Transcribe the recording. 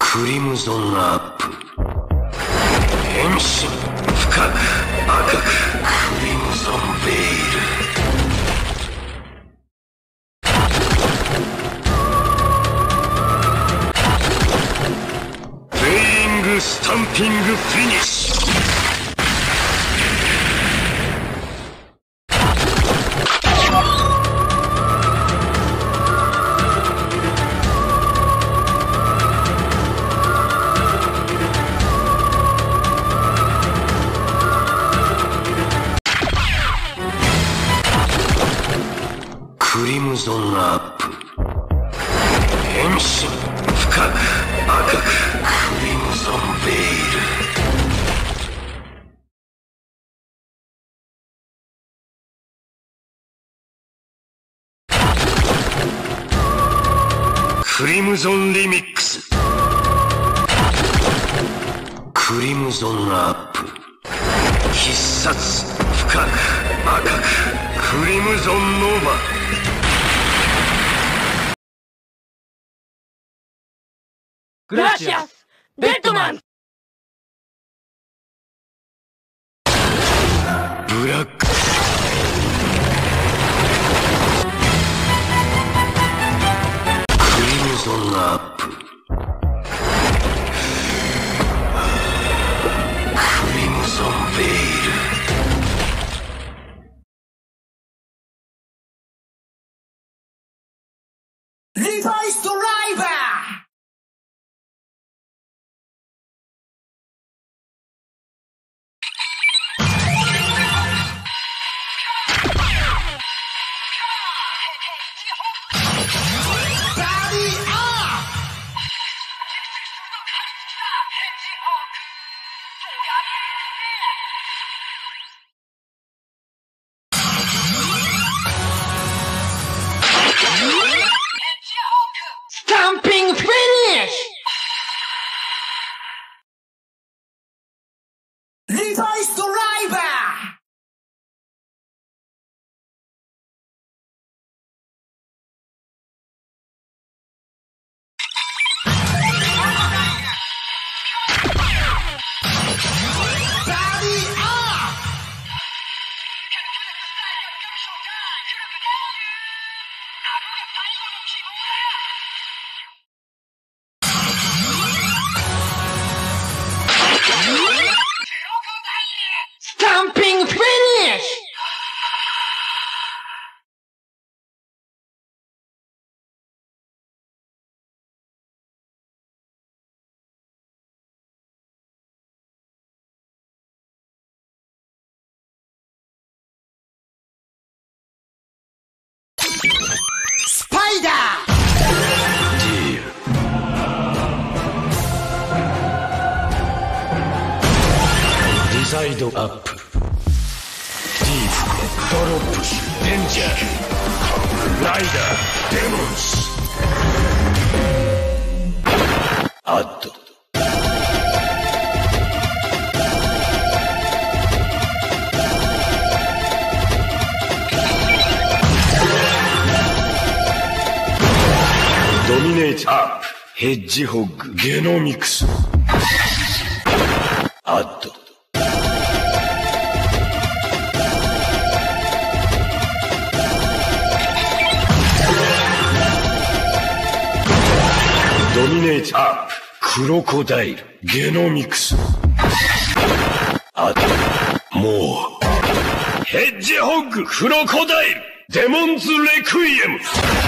クリムゾンアップ。変身深く赤く。クリムゾンベイル。スタンピングフィニッシュ。クリムゾンアップ。変身深く赤く。クリムゾンベイル。クリムゾンリミックス。クリムゾンアップ。必殺深く赤く。クリムゾンノーバ。 グラシアスデッドマン。 ブラック。クリムゾンアップ。クリムゾンベイル。 リバイスドライバー。Stamping finish! Revice driver! Body up! Stamping finish! Spider! Side up. Deep. Drop. Danger. Rider. Demons. Add. Dominate up. Hedgehog. Genomics. Add. Dominate up. クロコダイル。ゲノミクス。あと、もう。ヘッジホッグ。クロコダイル。デモンズレクイエム。